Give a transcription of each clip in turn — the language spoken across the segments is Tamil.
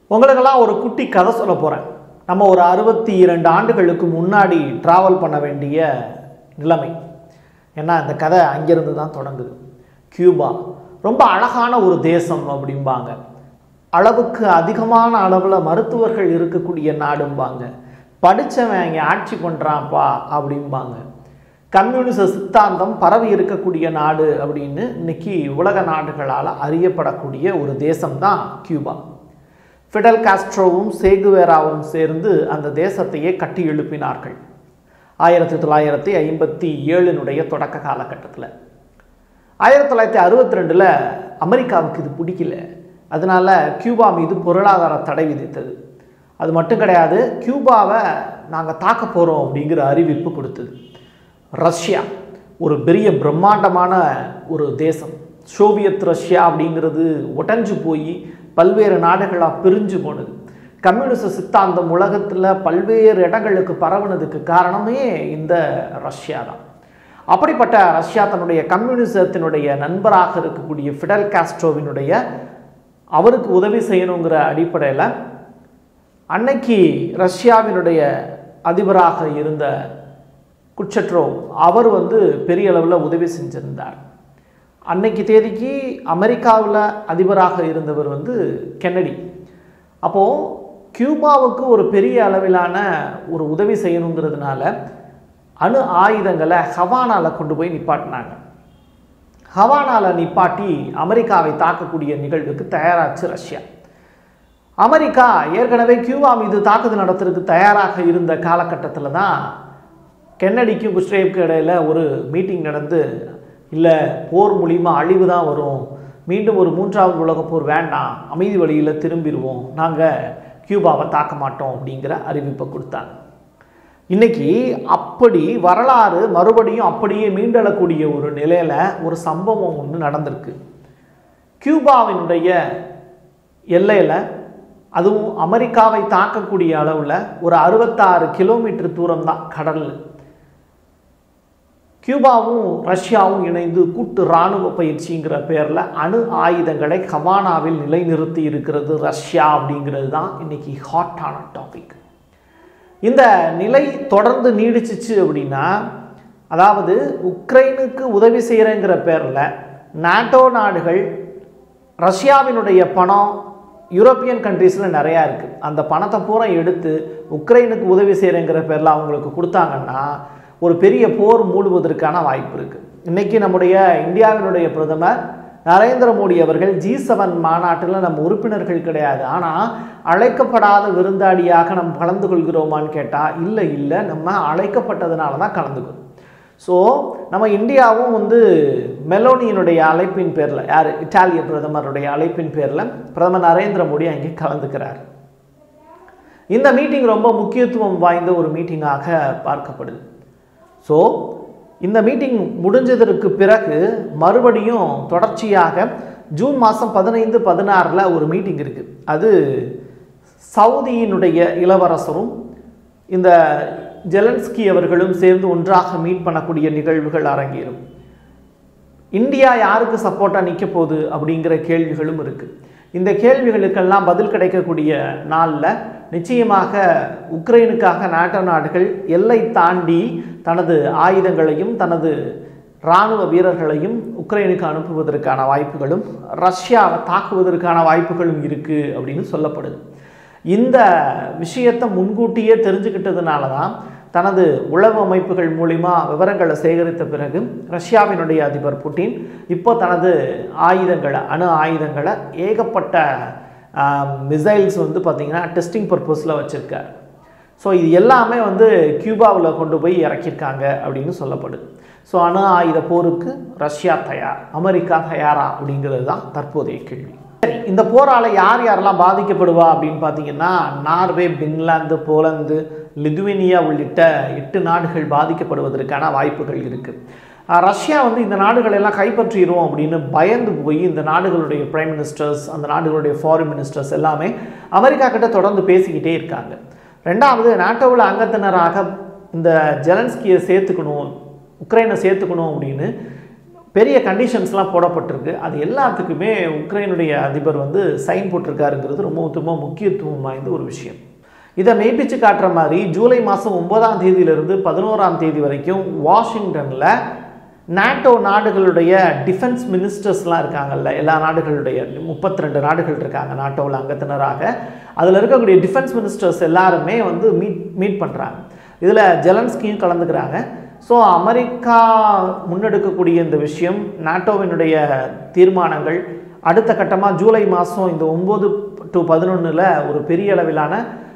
உங்களுக்கெல்லாம் ஒரு குட்டி கதை சொல்ல போகிறேன். நம்ம ஒரு 62 ஆண்டுகளுக்கு முன்னாடி ட்ராவல் பண்ண வேண்டிய நிலைமை. ஏன்னா இந்த கதை அங்கேருந்து தான் தொடங்குது. கியூபா ரொம்ப அழகான ஒரு தேசம் அப்படிம்பாங்க. அளவுக்கு அதிகமான அளவில் மருத்துவர்கள் இருக்கக்கூடிய நாடும்பாங்க. படித்தவன் அங்கே ஆட்சி பண்ணுறான்ப்பா அப்படிம்பாங்க. கம்யூனிச சித்தாந்தம் பரவி இருக்கக்கூடிய நாடு அப்படின்னு இன்னைக்கு உலக நாடுகளால் அறியப்படக்கூடிய ஒரு தேசம்தான் கியூபா. ஃபிடல் காஸ்ட்ரோவும் சேகுவேராவும் சேர்ந்து அந்த தேசத்தையே கட்டி எழுப்பினார்கள் 1957 தொடக்க காலகட்டத்தில். 1962 அமெரிக்காவுக்கு இது பிடிக்கல. அதனால கியூபா மீது பொருளாதார தடை விதித்தது. அது மட்டும் கிடையாது, கியூபாவை நாங்கள் தாக்க போகிறோம் அப்படிங்கிற அறிவிப்பு கொடுத்தது. ரஷ்யா ஒரு பெரிய பிரம்மாண்டமான ஒரு தேசம். சோவியத் ரஷ்யா அப்படிங்கிறது உடைஞ்சு போய் பல்வேறு நாடுகளாக பிரிஞ்சு போனது. கம்யூனிச சித்தாந்தம் உலகத்தில் பல்வேறு இடங்களுக்கு பரவுனதுக்கு காரணமே இந்த ரஷ்யா தான். அப்படிப்பட்ட ரஷ்யா தன்னுடைய கம்யூனிசத்தினுடைய நண்பராக இருக்கக்கூடிய ஃபிடல் காஸ்ட்ரோவினுடைய அவருக்கு உதவி செய்யணுங்கிற அடிப்படையில் அன்னைக்கு ரஷ்யாவினுடைய அதிபராக இருந்த குர்ச்சட்ரோவ் அவர் பெரிய அளவில் உதவி செஞ்சிருந்தார். அன்னைக்கு தேதிக்கு அமெரிக்காவில் அதிபராக இருந்தவர் கென்னடி. அப்போது கியூபாவுக்கு ஒரு பெரிய அளவிலான ஒரு உதவி செய்யணுங்கிறதுனால அணு ஆயுதங்களை ஹவானாவில் கொண்டு போய் நிப்பாட்டினாங்க. ஹவானாவில் நிப்பாட்டி அமெரிக்காவை தாக்கக்கூடிய நிகழ்வுக்கு தயாராச்சு ரஷ்யா. அமெரிக்கா ஏற்கனவே கியூபா மீது தாக்குதல் நடத்துறதுக்கு தயாராக இருந்த காலகட்டத்தில் தான் கென்னடிக்கும் குஸ்ட்ரேவுக்கும் இடையில் ஒரு மீட்டிங் நடந்து, இல்லை போர் மூலிமா அழிவு தான் வரும், மீண்டும் ஒரு 3வது உலகப் போர் வேண்டாம், அமைதி வழியில் திரும்பிடுவோம், நாங்கள் கியூபாவை தாக்க மாட்டோம் அப்படிங்கிற அறிவிப்பை கொடுத்தாங்க. இன்றைக்கி அப்படி வரலாறு மறுபடியும் அப்படியே மீண்டெழக்கூடிய ஒரு நிலையில் ஒரு சம்பவம் ஒன்று நடந்திருக்கு. கியூபாவினுடைய எல்லையில், அதுவும் அமெரிக்காவை தாக்கக்கூடிய அளவில் ஒரு 66 கிலோமீட்டர் தூரம் தான் கடல். கியூபாவும் ரஷ்யாவும் இணைந்து கூட்டு இராணுவ பயிற்சிங்கிற பேரில் அணு ஆயுதங்களை ஹவானாவில் நிலைநிறுத்தி இருக்கிறது ரஷ்யா அப்படிங்கிறது தான் இன்றைக்கி ஹாட்டான டாபிக். இந்த நிலை தொடர்ந்து நீடிச்சிச்சு அப்படின்னா, அதாவது உக்ரைனுக்கு உதவி செய்கிறேங்கிற பேரில் நாட்டோ நாடுகள் ரஷ்யாவினுடைய பணம் யூரோப்பியன் கண்ட்ரீஸில் நிறையா இருக்குது, அந்த பணத்தை பூரா எடுத்து உக்ரைனுக்கு உதவி செய்கிறேங்கிற பேரில் அவங்களுக்கு கொடுத்தாங்கன்னா ஒரு பெரிய போர் மூடுவதற்கான வாய்ப்பு இருக்குது. இன்றைக்கி நம்முடைய இந்தியாவினுடைய பிரதமர் நரேந்திர மோடி அவர்கள் G7 மாநாட்டில் நம்ம உறுப்பினர்கள் கிடையாது, ஆனால் அழைக்கப்படாத விருந்தாளியாக நம்ம கலந்து கொள்கிறோமான்னு கேட்டால் இல்லை, நம்ம அழைக்கப்பட்டதுனால தான் கலந்துக்கிறோம். ஸோ நம்ம இந்தியாவும் மெலோனியினுடைய அழைப்பின் பேரில், யார் இத்தாலிய பிரதமருடைய அழைப்பின் பேரில் பிரதமர் நரேந்திர மோடி அங்கே கலந்துக்கிறார். இந்த மீட்டிங் ரொம்ப முக்கியத்துவம் வாய்ந்த ஒரு மீட்டிங்காக பார்க்கப்படுது. ஸோ இந்த மீட்டிங் முடிஞ்சதற்கு பிறகு மறுபடியும் தொடர்ச்சியாக ஜூன் மாதம் 15, 16 ஒரு மீட்டிங் இருக்குது. அது சவுதியினுடைய இளவரசரும் இந்த ஜெலன்ஸ்கி அவர்களும் சேர்ந்து ஒன்றாக மீட் பண்ணக்கூடிய நிகழ்வுகள் அரங்கேறும். இந்தியா யாருக்கு சப்போர்ட்டாக நிற்க போகுது அப்படிங்கிற கேள்விகளும் இருக்குது. இந்த கேள்விகளுக்கெல்லாம் பதில் கிடைக்கக்கூடிய நாளில் நிச்சயமாக உக்ரைனுக்காக நாட்டோ நாடுகள் எல்லை தாண்டி தனது ஆயுதங்களையும் தனது இராணுவ வீரர்களையும் உக்ரைனுக்கு அனுப்புவதற்கான வாய்ப்புகளும் ரஷ்யாவை தாக்குவதற்கான வாய்ப்புகளும் இருக்குது அப்படின்னு சொல்லப்படுது. இந்த விஷயத்தை முன்கூட்டியே தெரிஞ்சுக்கிட்டதுனால தான் தனது உளவு அமைப்புகள் மூலிமா விவரங்களை சேகரித்த பிறகு ரஷ்யாவினுடைய அதிபர் புட்டின் இப்போ தனது ஆயுதங்களை, அணு ஆயுதங்களை ஏகப்பட்ட மிசைல்ஸ் பார்த்திங்கன்னா டெஸ்டிங் பர்பஸில் வச்சுருக்கார். ஸோ இது எல்லாமே கியூபாவில் கொண்டு போய் இறக்கியிருக்காங்க அப்படின்னு சொல்லப்படுது. ஸோ அணு ஆயுத போருக்கு ரஷ்யா தயார், அமெரிக்கா தயாரா அப்படிங்கிறது தான் தற்போதைய கேள்வி. சரி, இந்த போரால் யார் யாரெல்லாம் பாதிக்கப்படுவா அப்படின்னு பார்த்தீங்கன்னா, நார்வே, பின்லாந்து, போலந்து, லிதுவேனியா உள்ளிட்ட 8 நாடுகள் பாதிக்கப்படுவதற்கான வாய்ப்புகள் இருக்குது. ரஷ்யா இந்த நாடுகளெல்லாம் கைப்பற்றிடும் அப்படின்னு பயந்து போய் இந்த நாடுகளுடைய பிரைம் மினிஸ்டர்ஸ், அந்த நாடுகளுடைய ஃபாரின் மினிஸ்டர்ஸ் எல்லாமே அமெரிக்கா கிட்ட தொடர்ந்து பேசிக்கிட்டே இருக்காங்க. ரெண்டாவது, நாட்டோவில் அங்கத்தினராக இந்த ஜெலன்ஸ்கியை சேர்த்துக்கணும், உக்ரைனை சேர்த்துக்கணும் அப்படின்னு பெரிய கண்டிஷன்ஸ்லாம் போடப்பட்டிருக்கு. அது எல்லாத்துக்குமே உக்ரைனுடைய அதிபர் வந்து சைன் போட்டிருக்காருங்கிறது ரொம்ப முக்கியத்துவம் வாய்ந்த ஒரு விஷயம். இதை மெய்ப்பிச்சு காட்டுற மாதிரி ஜூலை மாதம் 9ஆம் தேதியிலிருந்து 11ஆம் தேதி வரைக்கும் வாஷிங்டனில் நாட்டோ நாடுகளுடைய டிஃபென்ஸ் மினிஸ்டர்ஸ்லாம் இருக்காங்கல்ல, எல்லா நாடுகளுடைய 32 நாடுகள் இருக்காங்க நாட்டோவில் அங்கத்தினராக. அதில் இருக்கக்கூடிய டிஃபென்ஸ் மினிஸ்டர்ஸ் எல்லாருமே வந்து மீட் பண்ணுறாங்க. இதில் ஜெலன்ஸ்கியும் கலந்துக்கிறாங்க. ஸோ அமெரிக்கா முன்னெடுக்கக்கூடிய இந்த விஷயம், நாட்டோவினுடைய தீர்மானங்கள் அடுத்த கட்டமாக ஜூலை மாதம் இந்த 9 to 11 ஒரு பெரிய அளவிலான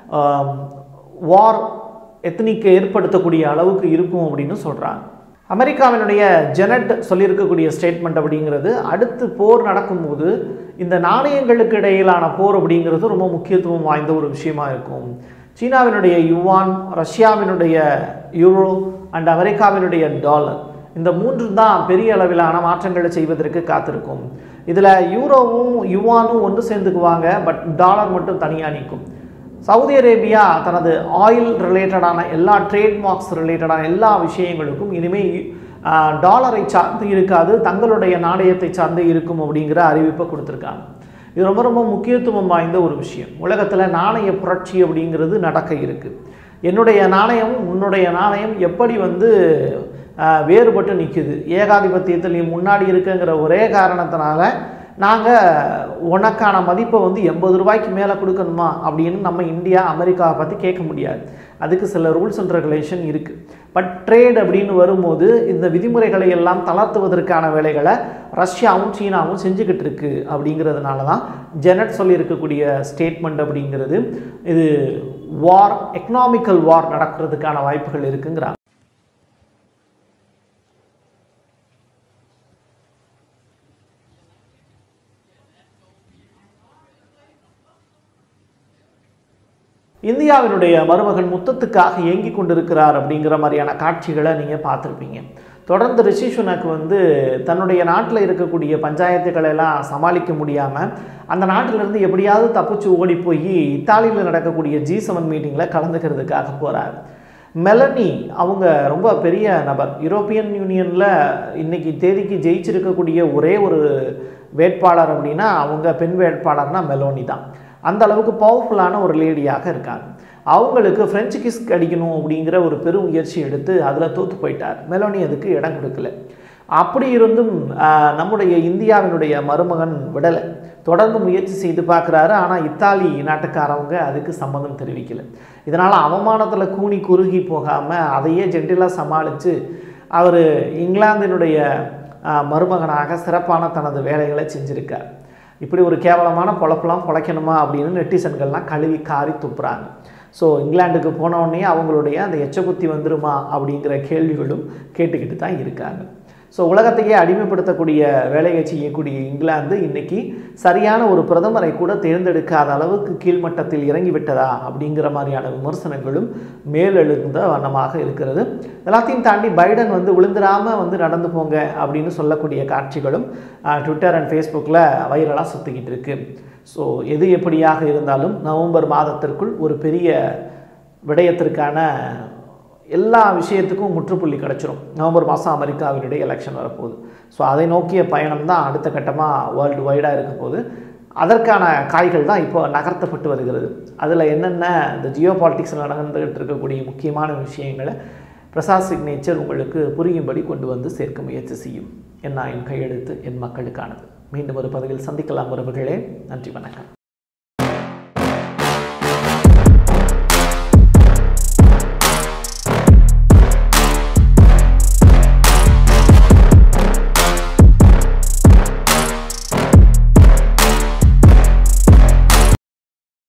வார் எத்தனிக்கை ஏற்படுத்தக்கூடிய அளவுக்கு இருக்கும் அப்படின்னு சொல்கிறாங்க. அமெரிக்காவினுடைய ஜெனட் சொல்லியிருக்கக்கூடிய ஸ்டேட்மெண்ட் அப்படிங்கிறது, அடுத்து போர் நடக்கும்போது இந்த நாணயங்களுக்கு இடையிலான போர் அப்படிங்கிறது ரொம்ப முக்கியத்துவம் வாய்ந்த ஒரு விஷயமா இருக்கும். சீனாவினுடைய யுவான், ரஷ்யாவினுடைய யூரோ அண்ட் அமெரிக்காவினுடைய டாலர், இந்த 3 தான் பெரிய அளவிலான மாற்றங்களை செய்வதற்கு காத்திருக்கும். இதில் யூரோவும் யுவானும் ஒன்று சேர்ந்துக்குவாங்க, பட் டாலர் மட்டும் தனியாக நிற்கும். சவுதி அரேபியா தனது ஆயில் ரிலேட்டடான எல்லா ட்ரேட்மார்க்ஸ் ரிலேட்டடான எல்லா விஷயங்களுக்கும் இனிமேல் டாலரை சார்ந்து இருக்காது, தங்களுடைய நாணயத்தை சார்ந்து இருக்கும் அப்படிங்கிற அறிவிப்பை கொடுத்துருக்காங்க. இது ரொம்ப முக்கியத்துவம் வாய்ந்த ஒரு விஷயம். உலகத்தில் நாணய புரட்சி அப்படிங்கிறது நடக்க இருக்குது. என்னுடைய நாணயம் உன்னுடைய நாணயம் எப்படி வந்து வேறுபட்டு நிற்குது, ஏகாதிபத்தியத்தில் நீ முன்னாடி இருக்குங்கிற ஒரே காரணத்தினால நாங்கள் உனக்கான மதிப்பை வந்து 80 ரூபாய்க்கு மேலே கொடுக்கணுமா அப்படின்னு நம்ம இந்தியா அமெரிக்காவை பற்றி கேட்க முடியாது. அதுக்கு சில ரூல்ஸ் அண்ட் ரெகுலேஷன் இருக்குது. பட் ட்ரேட் அப்படின்னு வரும்போது இந்த விதிமுறைகளை எல்லாம் தளர்த்துவதற்கான வேலைகளை ரஷ்யாவும் சீனாவும் செஞ்சுக்கிட்டு இருக்கு. அப்படிங்கிறதுனால தான் ஜெனட் சொல்லியிருக்கக்கூடிய ஸ்டேட்மெண்ட் அப்படிங்கிறது, இது வார், எக்கனாமிக்கல் வார் நடக்கிறதுக்கான வாய்ப்புகள் இருக்குங்கிறாங்க. இந்தியாவினுடைய மருமகன் முத்தத்துக்காக ஏங்கி கொண்டிருக்கிறார் அப்படிங்கிற மாதிரியான காட்சிகளை நீங்கள் பார்த்துருப்பீங்க. தொடர்ந்து ரிஷி சுனக் வந்து தன்னுடைய நாட்டில் இருக்கக்கூடிய பஞ்சாயத்துக்களை எல்லாம் சமாளிக்க முடியாமல் அந்த நாட்டிலிருந்து எப்படியாவது தப்பிச்சு ஓடி போய் இத்தாலியில் நடக்கக்கூடிய G7 மீட்டிங்கில் கலந்துக்கிறதுக்காக போகிறார். மெலனி அவங்க ரொம்ப பெரிய நபர். யூரோப்பியன் யூனியனில் இன்னைக்கு தேதிக்கு ஜெயிச்சிருக்கக்கூடிய ஒரே ஒரு வேட்பாளர் அப்படின்னா அவங்க பெண் வேட்பாளர்னா மெலோனி தான். அந்த அளவுக்கு பவர்ஃபுல்லான ஒரு லேடியாக இருக்காங்க. அவங்களுக்கு ஃப்ரெஞ்சு கிஸ் அடிக்கணும் அப்படிங்கிற ஒரு பெரும் முயற்சி எடுத்து அதில் தோற்று போயிட்டார். மெலோனி அதுக்கு இடம் கொடுக்கல. அப்படி இருந்தும் நம்முடைய இந்தியாவினுடைய மருமகன் விடலை, தொடர்ந்து முயற்சி செய்து பார்க்குறாரு. ஆனால் இத்தாலி நாட்டுக்காரவங்க அதுக்கு சம்மதம் தெரிவிக்கலை. இதனால் அவமானத்தில் கூனி குறுகி போகாமல் அதையே ஜென்டிலாக சமாளித்து அவர் இங்கிலாந்தினுடைய மருமகனாக சிறப்பான தனது வேலைகளை செஞ்சுருக்கார். இப்படி ஒரு கேவலமான பொழப்பெல்லாம் பொழைக்கணுமா அப்படின்னு நெட்டிசன்கள்லாம் கழுவி காரி துப்புறாங்க. ஸோ இங்கிலாந்துக்கு போனோடனே அவங்களுடைய அந்த எச்சபுத்தி வந்துருமா அப்படிங்கிற கேள்விகளும் கேட்டுக்கிட்டு தான் இருக்காங்க. ஸோ உலகத்தையே அடிமைப்படுத்தக்கூடிய வேலையை செய்யக்கூடிய இங்கிலாந்து இன்றைக்கி சரியான ஒரு பிரதமரை கூட தேர்ந்தெடுக்காத அளவுக்கு கீழ்மட்டத்தில் இறங்கிவிட்டதா அப்படிங்கிற மாதிரியான விமர்சனங்களும் மேலெழுந்த வண்ணமாக இருக்கிறது. எல்லாத்தையும் தாண்டி பைடன் வந்து விழுந்துடாமல் வந்து நடந்து போங்க அப்படின்னு சொல்லக்கூடிய காட்சிகளும் ட்விட்டர் அண்ட் ஃபேஸ்புக்கில் வைரலாக சுற்றிக்கிட்டு இருக்கு. ஸோ எது எப்படியாக இருந்தாலும் நவம்பர் மாதத்திற்குள் ஒரு பெரிய விடயத்திற்கான எல்லா விஷயத்துக்கும் முற்றுப்புள்ளி கிடச்சிரும். நவம்பர் மாதம் அமெரிக்காவினுடைய எலெக்ஷன் வரப்போகுது. ஸோ அதை நோக்கிய பயணம் தான் அடுத்த கட்டமாக வேர்ல்டு வைடாக இருக்க போது. அதற்கான காய்கள் தான் இப்போ நகர்த்தப்பட்டு வருகிறது. அதில் என்னென்ன இந்த ஜியோ பாலிட்டிக்ஸில் நடந்துகிட்டு இருக்கக்கூடிய முக்கியமான விஷயங்களை பிரசாத் சிக்னேச்சர் உங்களுக்கு புரியும்படி கொண்டு வந்து சேர்க்க முயற்சி செய்யும். என் கையெழுத்து என் மக்களுக்கானது. மீண்டும் ஒரு பதிவில் சந்திக்கலாம் உறவுகளே. நன்றி, வணக்கம்.